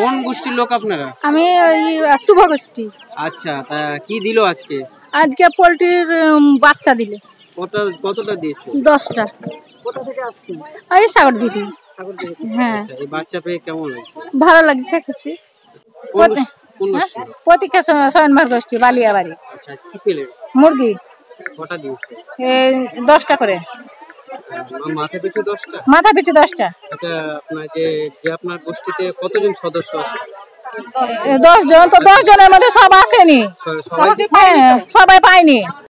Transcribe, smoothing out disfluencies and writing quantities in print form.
কোন গোষ্ঠীর লোক আপনারা? আমি শুভ গোষ্ঠী। আচ্ছা, তা কি দিল আজকে? আজকে পোল্ট্রির বাচ্চা দিলে। কতটা দিয়েছে? 10টা। কোথা থেকে আসছেন? এই সাগর দিদি। হ্যাঁ, এই বাচ্চা পেয়ে কেমন লাগছে? ভালো লাগছে খুশি। প্রতীক্ষা স্বয়নভার গোষ্ঠী বালিয়াবাড়ি। আচ্ছা, কি পেলেন? মুরগি। কটা দিয়েছে? 10টা করে। মাথা পিছু 10টা? মাথা পিছু 10টা। আচ্ছা, আপনার যে আপনার গোষ্ঠীতে কতজন সদস্য আছে? 10 জন। তো 10 জনের মধ্যে সব আসেনি, সবাই পায়নি।